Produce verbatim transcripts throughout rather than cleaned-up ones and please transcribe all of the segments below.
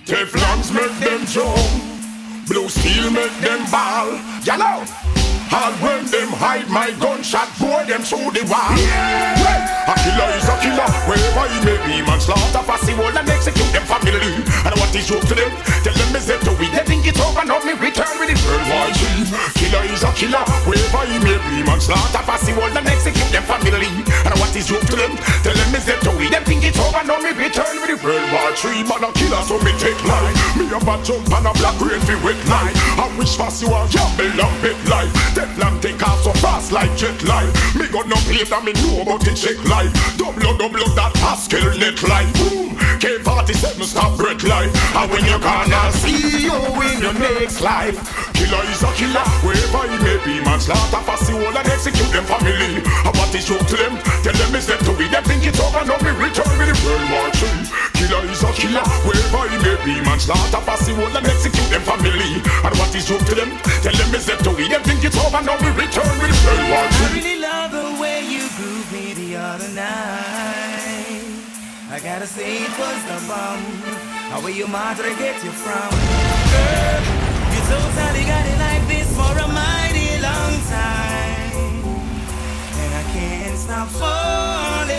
Teflons make them jump, blue steel make them ball. You know. And when them hide my gunshot, boy them through the wall. Yeah. Well, a killer is a killer, wherever he may be. Manslaughter, fussy wall and execute them family. And what is joke to them? Tell them is it to we. They think it's over, now me return with it. World War Three. Killer is a killer, wherever he may be. Manslaughter, fussy wall and execute them family. And what is joke to them? Tell them is it to we. They think it's over, now me return with it. World War Three. Man a killer, so me take line. Me a bad jump and a black rain fi wet line. I wish fussy wall gamble and bet life. Teflon take off so fast like jet line. Me got no plane that me know about the check life. Double double that Haskell net life. Boom, K forty-seven stop breath life. And when you gonna see you in your next life. Killer is a killer, wherever he may be. Manslaughter, fussy wall and execute them family. And what is joke to them? Tell them is them to be. They think it's over, now me return with the World War Three. Killer is a killer, wherever he may be. Manslaughter, fussy wall and execute them family. And what is joke to them? Tell them is them to be. They think it's over, now we return with the World War Three. I really love the way you grooved me the other night. I gotta say it was the bomb. How will your mother get you from? Girl, you totally got it like this for a mighty long time. And I can't stop falling.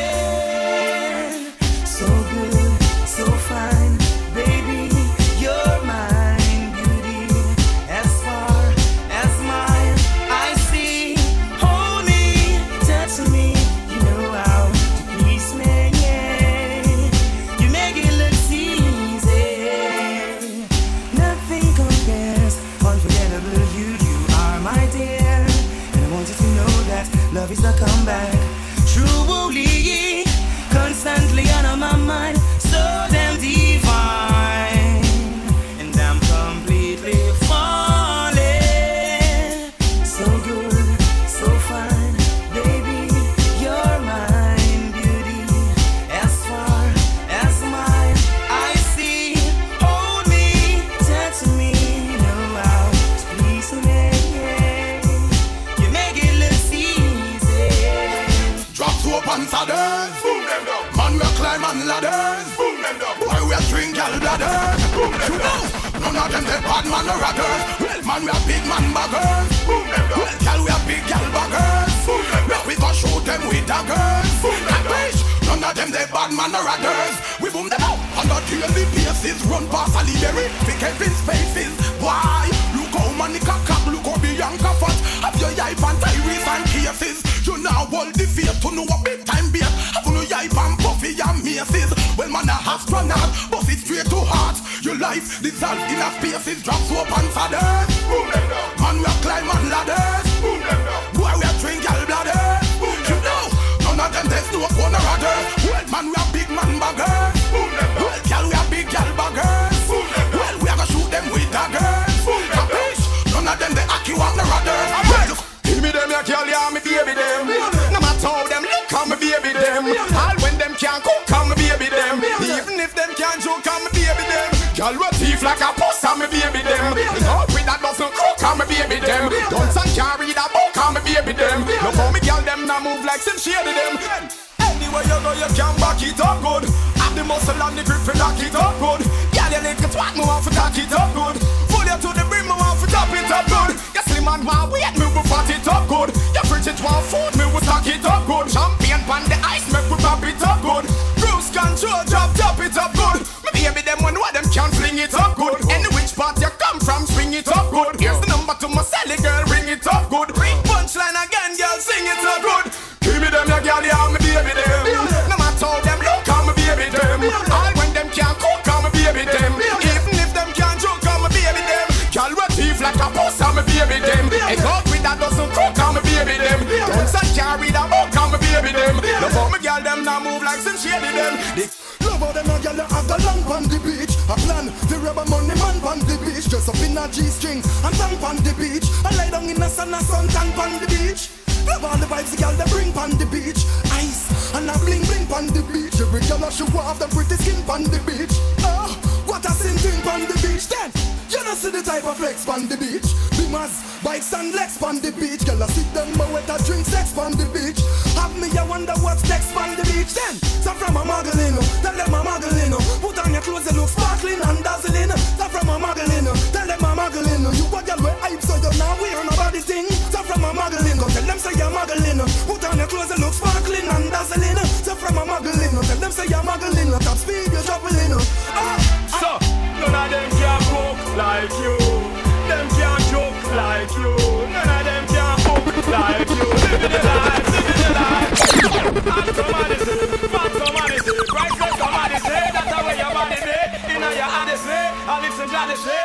So good, so fine, baby, you're mine, beauty, as far as mine. I see, hold me, touch me, you know how to please me, yeah. You make it look easy. Nothing compares, unforgettable, you, you are my dear. And I want you to know that love is a comeback, truly, constantly on my mind, so damn divine. And I'm completely falling. So good, so fine, baby, you're mine, beauty, as far as mine. I see, hold me, touch me, you know how to please me, yeah. You make it look easy. Drop soap and saddles, boom them down. Man we climb on ladders, boom them down. Boy we a drink gal bladders, boom them down. None of them they bad man or raggers. Well man we a big man baggers, boom them down. Well gal we a big gal baggers, boom them down. We go shoot them with daggers, boom them down. None of them they bad man or raggers. We boom them out under daily basis. Run past a liberty, pick Kevin's faces. Why? Look how Monica Cap, look how Bianca Fat. Have your yipe and Tyrese and cases. You now hold the fear to know a big time beer. Have no yipe and Buffy and Macy's. Well man a astronaut, bust it straight to heart. Your life dissolved in a spaces. Drop soap and saddles, boom them down. Man we a climb on ladders, boom them down. Boy we a drink gal bladders, boom them down. None of them there's no corner raggers. Well man we a big man baggers, boom them down. Well gal we a big gal baggers, boom them down. Well we a go shoot them with daggers, boom them down. None of them they act you on the raggers. Well look, give me them your girl, yeah me baby them. No matter how them look, I'm me baby them. All when them can't cook, I'm me baby them. Even if them can't joke, I'm me baby them. Girl with teeth like a puss, I'm me baby them. Out with that doesn't cook, I'm me baby them. Guns and carry that book, I'm me baby them. Look how me girl them now move like some shady them. Anywhere you go, you can back it up good. Have the muscle and the grip to lock it up good. Girl, you like a twat, me want to tack it up good. Full you to the brim, me want to top it up good. You slim and want weight, me will fat it up good. You frigid want food, me will stack it up good. Champagne pan the ice, make we pop it up good. Cruise control, drop, top it up good. Me baby them one what them can fling it up good. Any which part you come from, swing it up good. Here's the number to my Sally girl, ring it up good. Ring punchline again, girl, sing it up good. Give me them, your girl, yeah, me baby them. No matter how them look, I'm a baby them. All when them can't cook, I'm a baby them. Even if them can't joke, I'm a baby them. Girl with teeth like a puss, I'm a baby them. And God with that doesn't cook, I'm a baby them. Guns and carry that book, I'm a baby them. Love how me girl them now move like some shady them. Love how them a girl have the lamp on the beach. A plan, the rubber money man on the beach. Dress up in a G-string and tank on the beach. I lie down in the sun and sun tank on the beach. Love all the vibes the girl they bring on the beach. Ice and a bling bling on the beach. Every girl a show off the pretty skin on the beach. Oh, what a sin thing on the beach. Then you don't see the type of flex on the beach. Beamers, bikes and legs on the beach. Girl a sit them but wet a drink sex on the beach. Have me I wonder what's next on the beach. Then some from a muggling, tell them a muggling. Put on your clothes, they look sparkling and dazzling. like you. Them can't joke like you. None of them can't hook like you. Living the life, living the life. And commodity, fat commodity, priceless commodity. That's the way your body be. Inna your honesty, and lips and jealousy.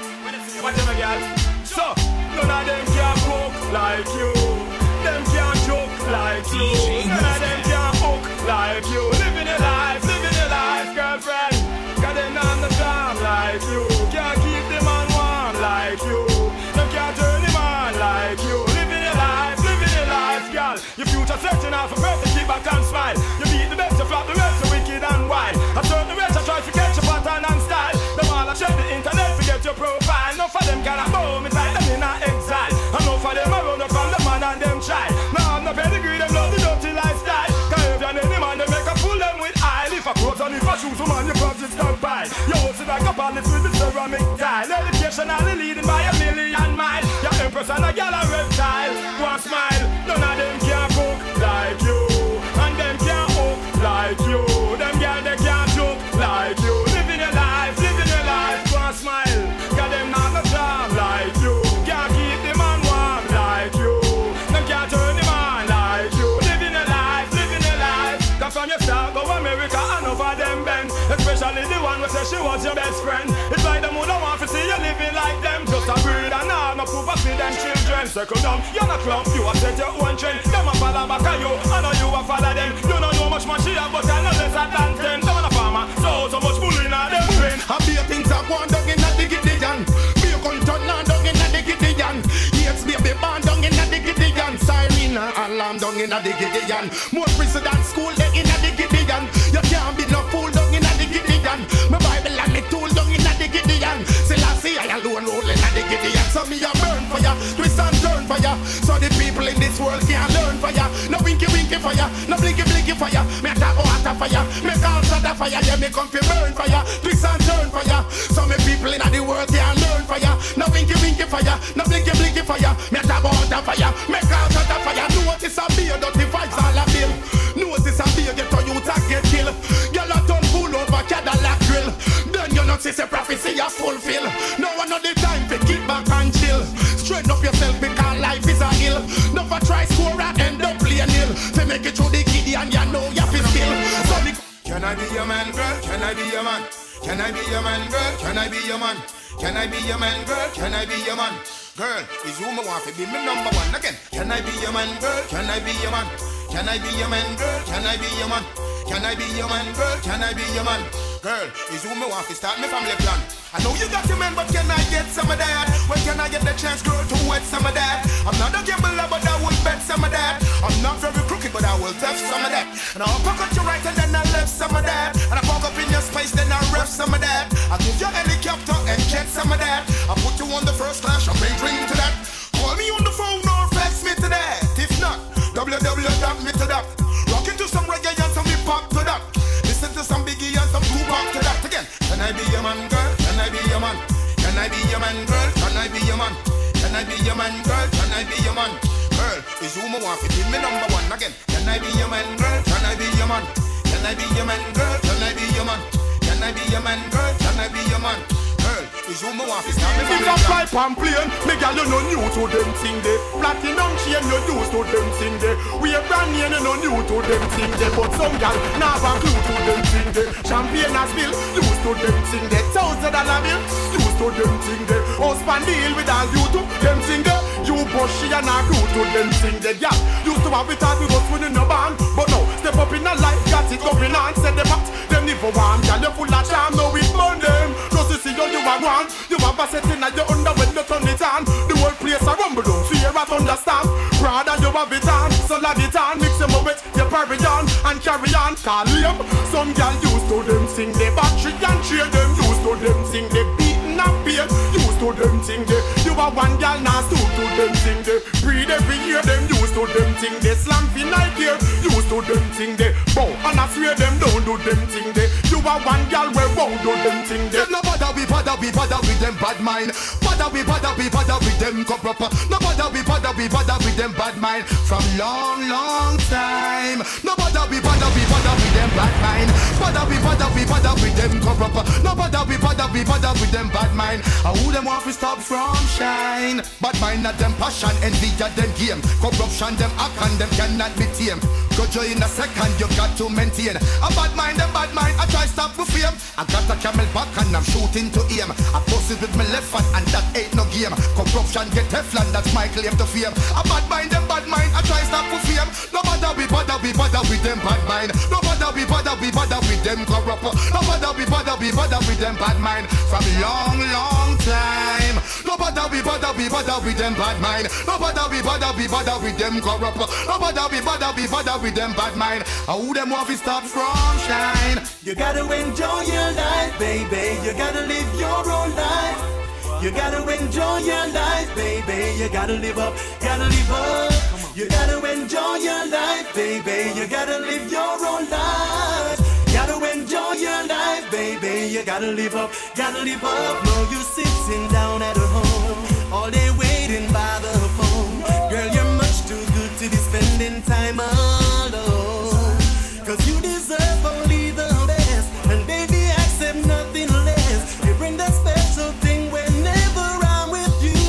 Watch them again. So, none of them can't cook like you. Them can't joke like you. None of them can't hook like you. Living the life, living the life, girlfriend. Got them on the farm like you. Can't keep them on warm like you. Them can't turn them on like you. Living the life, living the life, girl. Your future searching out for birth to keep back and smile. You beat the best, you flop the rest, you wicked and wild. A certain rest, I try to get your pattern and style. Them all I check the internet to get your profile. Enough of them can boom, it's like them in a exile. Enough of them around up from the man and them child. Now I'm not pedigree, them love the dirty lifestyle. Cause if you're any man, they make a fool them with eye. If I clothes and if I shoes, woman, your projects don't buy. Your house is like a palace with the ceramic tile. Educationally leading by a million mile. Your empress and a gal a reptile. One smile, none of them can cook like you. And them can't hook like you. Them gal, they can't joke like you. Living your life, living your life. One smile, got them not a charm like you. Can't keep them on warm like you. Them can't turn them on like you. Living your life, living your life. Cause from your start, go America and over them bend. Especially the one who says she was your best friend. It's like the moon I want to see you living like them. Just a breed and all, no proof of see them children. Circle down, you're not clump, you have set your own trend. Them a follow back at you, I know you a follow them. You don't know much man she have, but I know less than ten. Don't a farmer, so so much bullying on them brain. I be a things that one dog in a Gideon. Be a content now dog in a Gideon. Yes, be a be born dog in a Gideon. Siren alarm dog in a Gideon. More prison than school they in a Gideon. You can't be no fool dog in a Gideon. My Bible and me tool dog in a Gideon. Still I see I alone rolling a Gideon. So me a burn for ya, twist and turn for ya. So the people in this world can't learn for ya. No winky winky for ya, no blinky blinky for ya. Me talk water for ya, me call soda for ya. Yeah, me come fi burn for ya, twist and turn for ya. So me people in the world can't learn for ya. No winky winky for ya, no blinky blinky for ya. Me talk water for ya, me call soda for ya. Notice a beer, dirty vibes all a bill. Notice a beer, get to you to get killed. Girl a turn full over Cadillac grill. Then you not see say prophecy a fulfill. No one know the time to keep back and chill. Straighten up yourself because life is a hill. Never try score and end up playing nil. To make it through the kiddie and you know you have to skill. So the Can I be your man, girl? Can I be your man? Can I be your man, girl? Can I be your man? Can I be your man, girl? Can I be your man? Girl, is you me want to be me number one again? Can I be your man, girl? Can I be your man? Can I be your man, girl? Can I be your man? Can I be your man, girl? Can I be your man? Girl, is you me want to start me family plan? I know you got your man, but can I get some of that? When can I get the chance, girl, to wet some of that? I'm not a gambler, but I will bet some of that. I'm not very crooked, but I will theft some of that. And I'll poke at you right and then I left some of that. And I poke up in your space, then I ref some of that. I'll give you a helicopter and get some of that. I'll put you on the first class, I'll bring ring to that. Call me on the phone or fax me to that. If not, www dot me to that. Rock into some reggae and some hip hop to that. Listen to some Biggie and some Tupac to that. Again, can I be your man, girl? Can I be your man? Can I be your man, girl? Can I be your man? Can I be your man, girl? Can I be your man? Girl, is you me want to be me number one again? Can I be your man, girl? Can I be your man? Can I be your man, girl? Can I be your man? Can I be your man, girl? Can I be your man? Girl, is you me want to start me If I fly pan plane, me gal you no new to them thing they. Platinum chain you used to them thing they. We a brand name you no new to them thing they. But some gal now have a clue to them thing they. Champagne as bill used to them thing they. Thousand dollar bill used to them thing they. Husband deal with all you to them thing they. You push she and a clue to them thing they. Gal used to have it hard with us winning the band, but now step up in a life, got it going on. Said them out, them never want. Gal you full of charm, now we burn them. Just to see you you are one. You have a setting at your under when you turn it on. The whole place a rumble down, fear at understand. Prada you have it on, so love it on. Mix them up with your pavilion and carry on. Call him, some gal used to them sing the battery and cheer them. Used to them sing the beating and pain. Used to them sing the. You are one gal now stoop to them sing the. Breed every year them used to them sing the. Slam fin night here, used to them sing the. Bow and I swear them don't do them sing the. You are one gal where won't do them sing the. no bother we bother we bother with them bad mind. Bother we bother we bother with them come proper. No bother we bother we bother with them bad mind from long long time. No bother we bother we bother with them bad mind. bother we bother we bother with them corrupt. No bother we bother we bother with them bad mind. I who them want to stop from shine. Bad mind not them passion, envy at them game. Corruption them act and them cannot be tamed. Go join in a second, you got to maintain. A bad mind, a bad mind, I try stop with fame. I got a camel back and I'm shooting to aim. I post it with my left hand and that ain't no game. Corruption get Teflon, that's my claim to fame. A bad mind, a bad mind, I try stop with fame. No bother we bother we bother with them bad mind. No bother we bother we bother with them corrupt. No bother we bother we bother with them bad mind. From long, long time. No bother we bother we bother with them bad mind. No bother we bother we bother with them corrupt. No bother we bother we bother with them bad mind. I who them want to stop from shine. You gotta enjoy your life, baby. You gotta live your own life. You gotta enjoy your life, baby. You gotta live up, gotta live up. You gotta enjoy your life, baby. You gotta live your own life. Gotta enjoy your life, baby. You gotta live up, gotta live up. No, you sitting down at home, all day waiting by the phone. Girl, you're much too good to be spending time alone. Cause you deserve only the best, and baby, accept nothing less. You bring that special thing whenever I'm with you.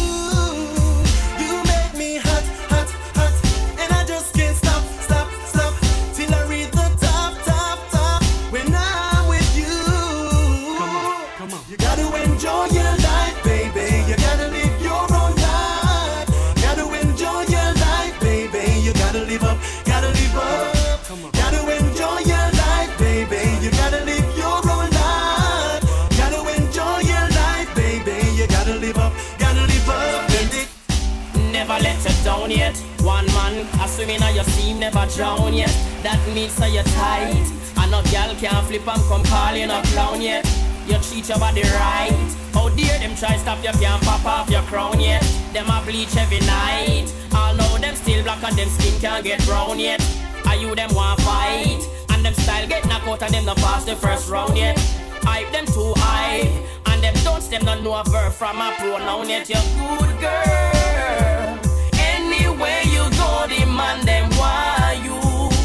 You make me hot, hot, hot, and I just can't stop, stop, stop till I read the top, top, top when I'm with you. Come on, come on. You gotta enjoy your life, baby. You gotta live your own life. Gotta enjoy your life, baby. You gotta live up, gotta live up. Come on. Gotta enjoy your life, baby. You gotta live your own life. Gotta enjoy your life, baby. You gotta live up, gotta live up. Baby. Never let you down yet. One man, assuming that your steam never drown yet. That means that you're tight. And no girl can't flip and come calling a clown yet. You treat your body right. How dare them try stop you, can't pop off your crown yet. Them a bleach every night. All know them still black and them skin can't get brown yet. Are you them want fight? And them style get knocked out and them not pass the first round yet. Hype them too high. And them don't them not know a verb from a pronoun yet. You're good girl. Anywhere you go, the man them want you.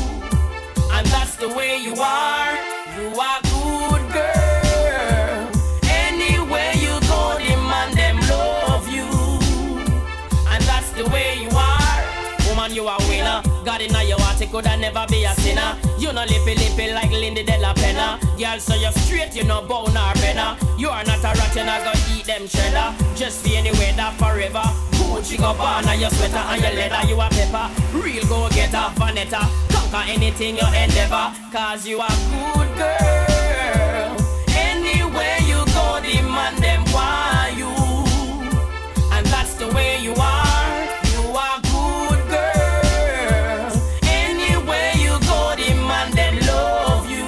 And that's the way you are. You are good girl. Anywhere you go, the man them love you. And that's the way you are. Woman, you a winner. God in your heart, it could never be a sinner. You no lippy lippy like Lindy De La Pena. Girl, so you're straight, you no bow nor penna. You are not a rat, you not gonna eat them cheddar. Just be anywhere that forever. Gucci go burn your sweater and your leather. You a pepper, real go getter, Vanetta. Conquer anything you endeavor. Cause you a good girl. Anywhere you go, the man them want you. And that's the way you are. You are good girl. Anywhere you go, the man them love you.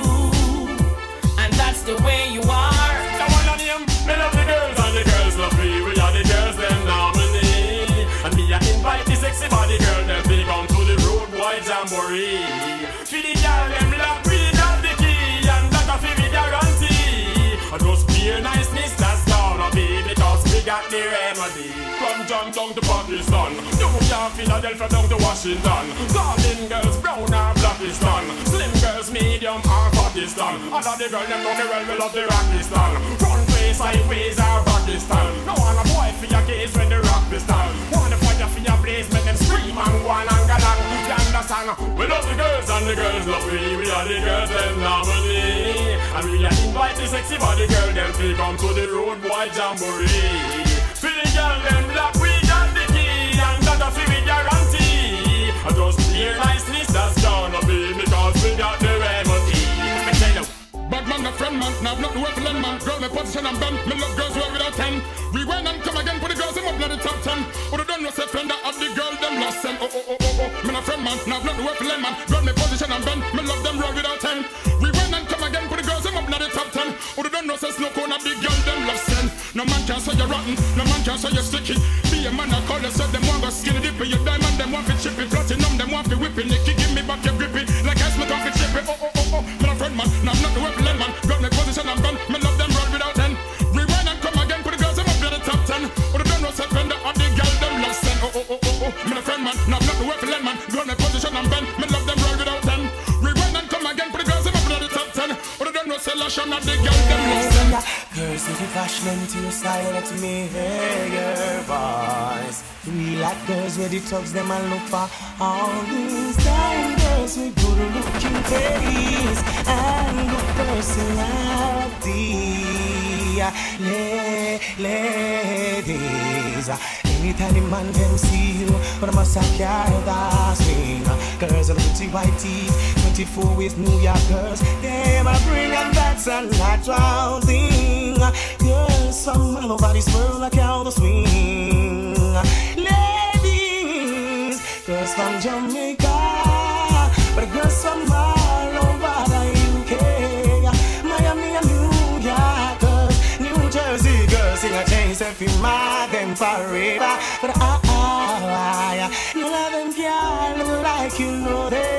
And that's the way you are. Come on, on him. Me love the girls and the girls love me. We are the girls them nominee. And me I invite the sexy body girl them to come to the road boy jamboree. For the girl them love we got the key, and that a fi me guarantee. And just pure niceness that's gonna be because we got the remedy. From John down to Pakistan, New York, Philadelphia down to Washington. Golden girls, brown or Blackistan. Slim girls, medium or Pakistan. All of the girls them know the well we love the Rockistan. Front face, sideways or Pakistan. No one a boy for your case when the rock be stand. Wanna fire for your place, make them scream and go on and go along. You understand? We love the girls and the girls love we. We are the girls them nominee. And we are invite the sexy body girl them to come to the road boy jamboree. For the girl them black we got the key, and that a fi we guarantee. And just clear niceness that's gonna be because we got the remedy. Me tell you. Bad man, a friend man, now not the way for lend man. Girl, my position I'm done. Me love girls well without ten. Rewind and come again, put the girls in up in the top ten. Would have done no say friend that of the girl them lost them. Oh oh oh oh oh. Me a friend man, now not the way for lend man. Girl, my position I'm done. Me love them roll without ten. Rewind and come again, put the girls in up in the top ten. Would have done no say snow cone of the girl them lost them. No man can say you're rotten, no man can say you're sticky. Be a man I call yourself them want go skinny dippy. Your diamond them want to chip it, platinum them want to whip it. Nicky give me back your grippy, like I smoke off it chip it. Oh oh oh oh. Me a friend man, now not the way for lend man. Girl, my position I'm done. Me love them roll without ten. Rewind and come again, put the girls in up in the top ten. Would have done no say friend that of the girl them lost them. Oh oh oh oh oh. Me a friend man, now not the way for lend man. Girl, my position I'm done. Me love them roll without ten. Rewind and position of the girl them lost. Girls, if you passionate to your side, let me hear your voice. We like girls where the thugs them and look for all these time. Girls with good looking face and good personality. La- ladies, anytime the man can see you, but I must have carried that swing. Girls with pretty white teeth, twenty-four with New York girls. They might bring and that's a natural thing. Girls from all over this world like how to swing. Ladies, girls from Jamaica, but girls from all over the U K, Miami and New York girls, New Jersey girls in a chains if you mad them forever. But I, I, I, none of them can look like you know they.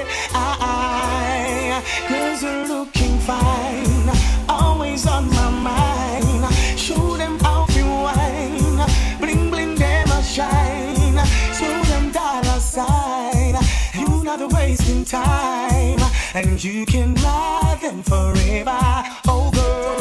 I, I, girls are looking fine, always on my mind. Show them how you wine, bling bling them a shine. Show them dollar sign. You not wasting time, and you can ride them forever. Oh girl,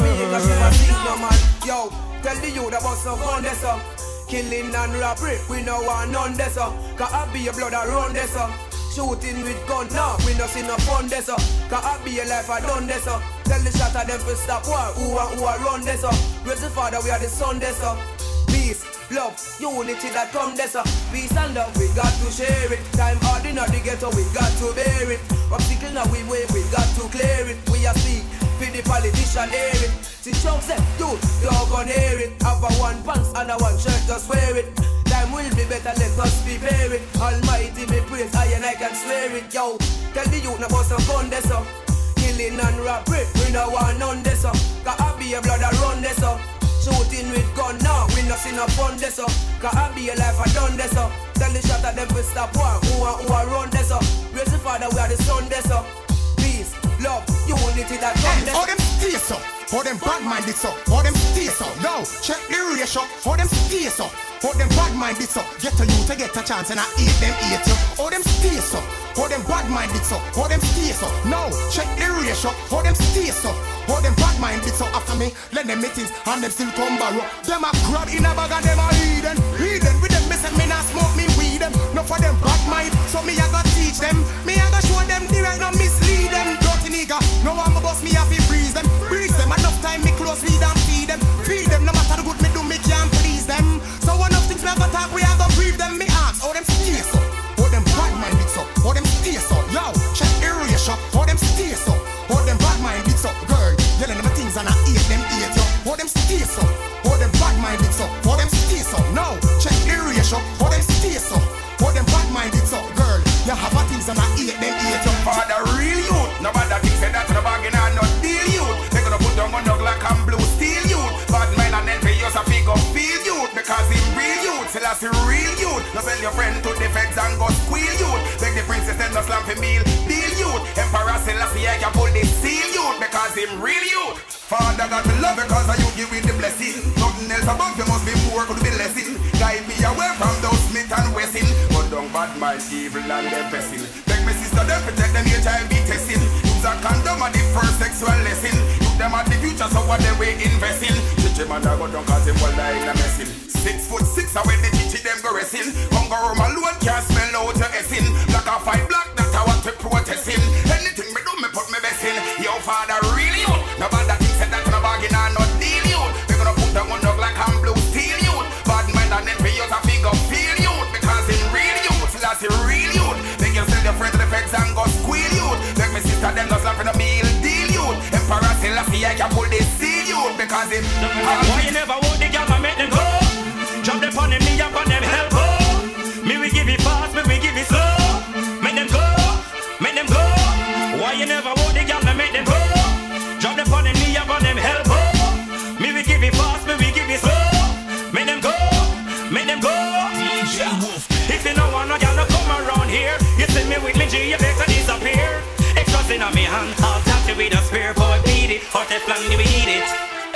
no man, yo, tell the youth about some fun this up. Killing and robbery, we no want none this up. Cause I be a blood around this up. Shooting with gun, no, we no see no fun this up. Cause I be a life I done this up. Tell the shot of them to stop war, who are who are run this up. Praise the Father, we are the son this up. Peace, love, unity that come this up. Peace and love, we got to share it. Time hard in the ghetto, we got to bear it. Obstacle now we wait, we got to clear it. We are speak, for the politician hear it. See chunks say, dude, dog on hear it. Have a one pants and a one shirt, just wear it. Time will be better, let us prepare it. Almighty me praise, I and I can swear it. Yo, tell the youth about some fun this up. Killing and robbery, we no want none this up. Cause I be a blood I run this up. Shooting with gun now, we no see no fun this up. Cause I be a life I done this up. Tell the shot of them to stop war, who are who are run this up. Praise the Father, we are the son this up. Peace, love, unity that come this up. All them stay so, all them bad minded so, all them stay so. Yo, check the ratio, all them stay so. All them bad minded so, get to you to get a chance and I eat them eat you. All them stay so, all them bad minded so, all them stay so. Now check the ratio, all them stay so, all them bad minded so. After me, let them meetings and them still come borrow. Them a grab in a bag and them a eat them, eat them with them. Me say me not smoke me weed them. No for them bad mind, so me I go teach them. Me I go show them the right, no mislead them. Dirty nigga, no one boss me have to freeze them, freeze them. Enough time me close feed and feed them, feed them. No matter the good me do, me can't please them. So enough things we have to talk, we have to brief them. Me ask, all them stay so, all them bad minded so, all them stay so. Yo, check the ratio, all them stay so, all them bad minded so. Girl, yelling them things and I eat them eat yo. All them stay so, all them bad minded so, all them stay so. Now, check the ratio, all them stay so, all them bad minded so. Girl, you have a things and I eat them eat yo. Father real youth, no matter things say that to the bargain and not deal youth. They gonna put down on dog like I'm blue steel youth. Bad men and then pay us a figure feel youth. Because him real youth, still as a real youth. No sell your friend to the feds and go squeal youth. Take the princess and no slam for meal, deal youth. Emperor Selassie I can pull the seal youth. Because him real youth. Father got to love because you give me the blessing. Nothing else above you must be more could be lesson. Guide me away from those Smith and Wesson. But don't bad mind evil and them pressing. Take my sister them protect them H I V testing. Use a condom at the first sexual lesson. Use them at the future so what they we investing. Teach him and I go down cause him will die in a messing. Six foot six and when they teach them go wrestling. Hunger room alone can't smell out your essing. Black or fight black that's how I to protesting. Anything me do me put me best in. Yo father really you. No bad that said that no bargain and not deal you. They gonna put them on dog like I'm blue steel you. Bad man and then pay you a figure feel you. Because in real you, that's a real you. They can sell your friend to the feds and go squeal you. Like my sister them just laughing a meal deal you. Emperor Selassie I can pull this seal you. Because it why you never want the girl and make them go. Drop them on them knee up on them help go. Me we give it fast, me we give it slow. Make them go, make them go. Why you never want the girl and make them go. Drop them on them knee up on them help go. Me we give it fast, me we give it slow. Make them go, make them go. D J Wolf. If you know one, no girl no come around here. You see me with me G, you better disappear. Extras in a me hand, I'll tap you with a spear. Boy beat it, hot and flan you eat it.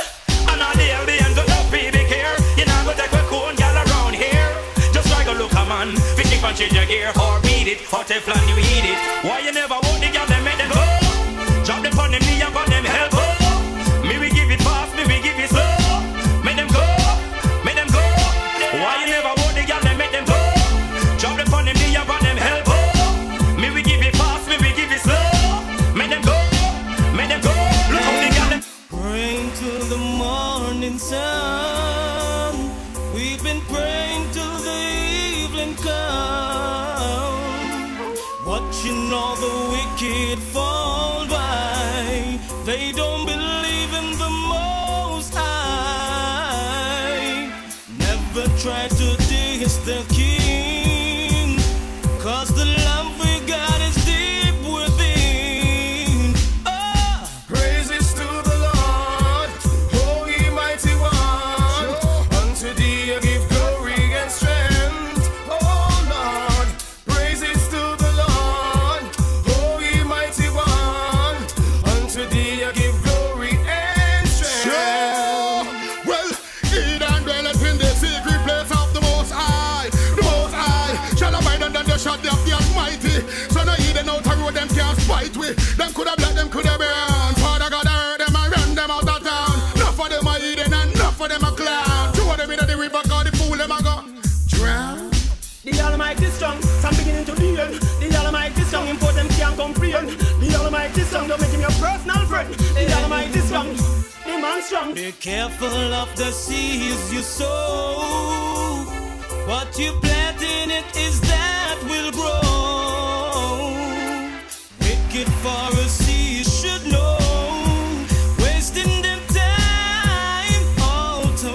And all the L B Ns don't baby care. You know go take a cool girl around here. Just try go look a man, fishing and change your gear. Or beat it, hot and flan you eat it. Why you never want the girl them make them go. Drop them on them knee up on them help go. They don't believe in the Most High. Never try to diss the King, 'cause the love we got is deep within. Oh, praises to the Lord, oh ye mighty one. Unto thee I give glory and strength, oh Lord. Praises to the Lord, oh ye mighty one. Unto thee I give glory and strength. Sure. Well, he done dwelleth in the secret place of the Most High. The Most High shall abide under the shadow of the Almighty. So no heathen out the road, them can't spite with. Them could have let them could have burned. Father God heard them and run them out of town. Enough of them are heathen and enough of them are clown. Two of them in the river, cause the fool them a go drown. The Almighty strong, some beginning to the end. The Almighty strong, import them can't comprehend. The Almighty strong, don't make him your personal friend. The Almighty strong, the man strong. be careful of the seeds you sow. What you plant in it is that will grow. Wicked for a seed should know, wasting them time out to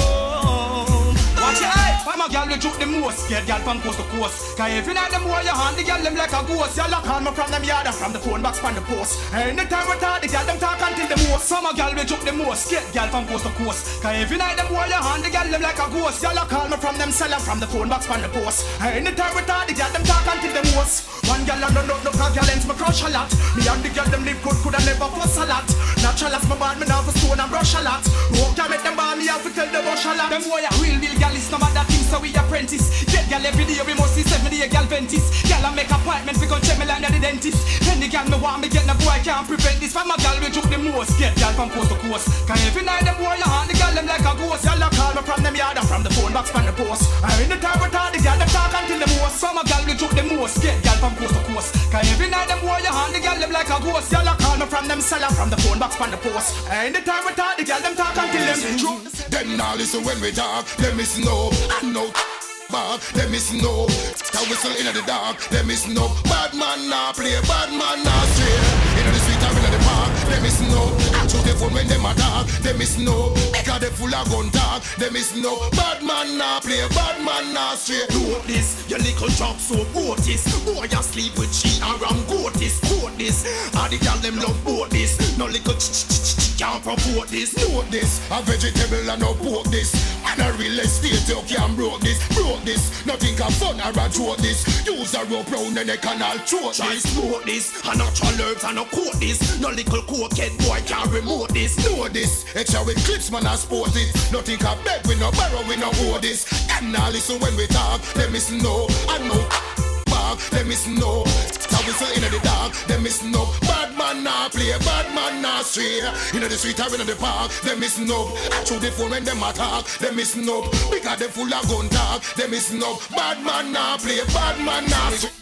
roam. Watch your eye, I'm a girl we juke the most. Scared girl from coast to coast. Cause if you know them boy, your hand the girl them like a ghost. You lock on me from them yard and from the phone box from the post. Anytime we talk, the girl them talk until the most. Some a girl we juke the most. Scared girl from coast to coast. Cause if you know them boy, your hand the girl them like a ghost. You lock on me from them cell and from the phone box from the post. Anytime we talk, the girl them talk until the most. One girl I don't know, no cause girl ends me crush a lot. Me and the girl them live good, coulda never fuss a lot. Natural as my bad, me now for stone and brush a lot. Who can make them bad, me have to tell them bush a lot. Them boy a real deal girl is no matter things, so we apprentice. Get girl every day, we must see seven day girl ventis. Girl I make appointment, we gon' check me like the dentist. Any girl me want me get, no boy can't prevent this. From a girl we juke the most, get girl from coast to coast. Cause every night them boy you hand the girl them like a ghost. Y'all call me from them yard and from the phone box from the post. And in the time we talk, the girl them talk until the most. From a girl we juke the most, get girl from coast to coast. Cause every night them boy you hand the girl them like a ghost. Y'all call me from them cell and from the phone box from the post. And in the time we talk, the girl them talk until them true. Them now listen when we talk, them is no, I know. Bad, them is no. That whistle in the dark, them is no. Bad man nah play, bad man nah stray. In the street or in the park, them is no. I shoot the phone when them attack, them is no. Because they full of gun talk, them is no. Bad man nah play, bad man nah stray. Note this, your little job so quote this. Boy you sleep with she and ram goat this. Quote this, all the girl them love boat this. No little ch ch ch ch can't promote this. Note this, a vegetable and no pork this. And a real estate you can't broke this. Broke this, nothing can fun or a joke this. Use a rope round and they canal choke Try this. smoke this, a natural herbs and no coat this. No little cokehead boy can't remote this. Know this, extra with clips man I sport it. Nothing can beg, we no borrow, we no owe this. And now listen when we talk, them is no. I know back, them is no. That whistle in the dark, them is no. Bad man nah play, bad man nah stray. In the street or in the park, them is no. I through the phone when them attack, them is no. Because them full of gun talk, them is no. Bad man nah play, bad man nah stray.